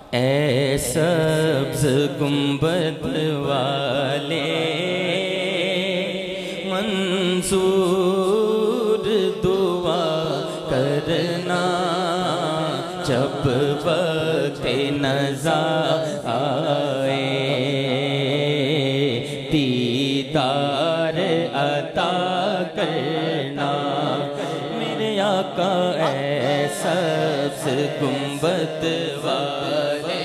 اے سبز گنبد والے منصور دعا کرنا جب وقت نزا آئے دیدار عطا کرنا میرے آقا اے سبز گنبد والے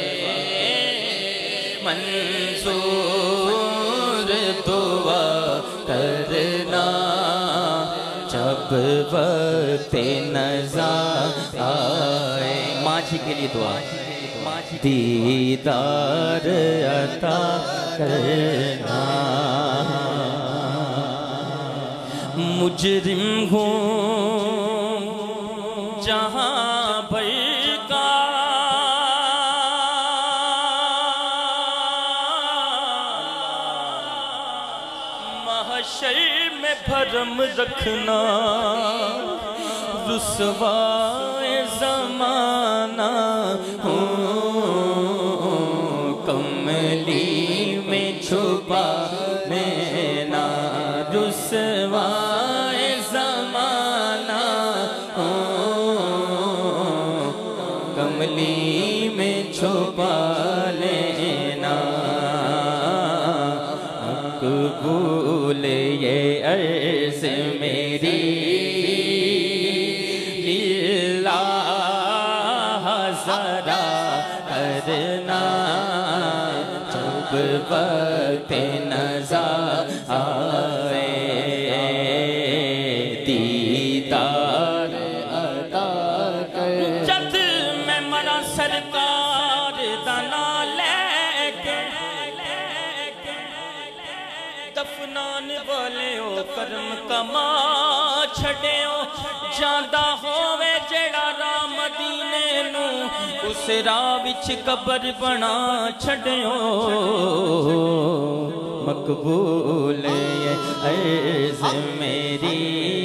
منصور دعا کرنا جب وقت نزا آئے ماجھی کے لیے دعا دیدار عطا کرنا مجرم ہوں جہاں بھر کا محشر میں بھرم رکھنا رسوائے زمانہ کملی میں چھپا لینا رسوائے زمانہ کملی میں چھپا لینا مقبول یہ عرض میری للہ ذرا کرنا جب وقت نزا آئے دیدار عطا کرنا جب میں مرا سرکار دانا لے کے دفنان والے او کرم کما چھڑے او جاندہ ہوئے جڑا راہ مدینے نو اس راہ وچ قبر بنا چھڑیو مقبول یہ عرض میری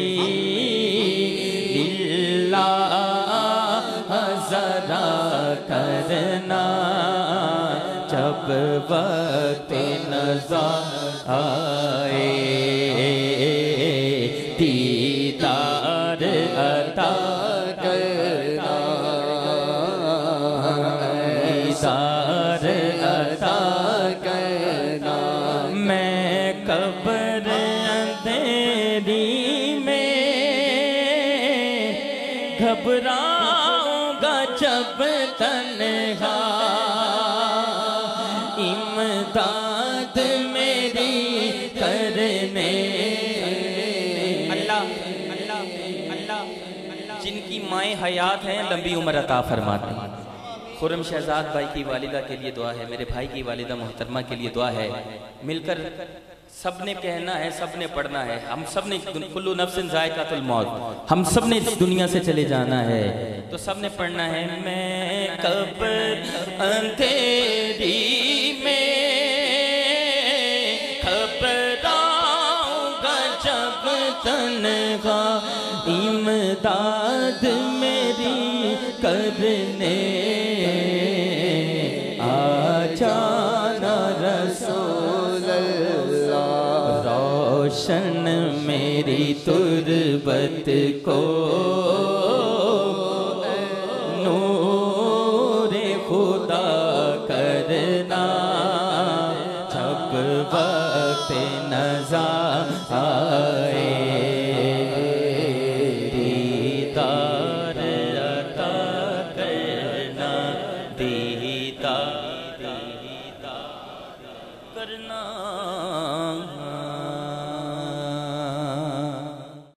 للہ ذرا کرنا جب وقت نزا آئے دیدار عطا کرنا دیدار عطا کرنا میں قبر اندھیری میں گھبراؤں گا جب تنہا امداد میری کرنے اللہ جن کی مائیں حیات ہیں لمبی عمر عطا فرماتے ہیں خرم شہزاد بھائی کی والدہ کے لیے دعا ہے میرے بھائی کی والدہ محترمہ کے لیے دعا ہے مل کر سب نے کہنا ہے سب نے پڑھنا ہے ہم سب نے کلو نفس ذائقۃ الموت ہم سب نے اس دنیا سے چلے جانا ہے تو سب نے پڑھنا ہے میں قبر اندھیری میں گھبراؤں گا جب تنہا امداد میری کرنے آ جانا رسول اللہ روشن میری تربت کو نور خدا کرنا جب وقت نزا آئے کرنا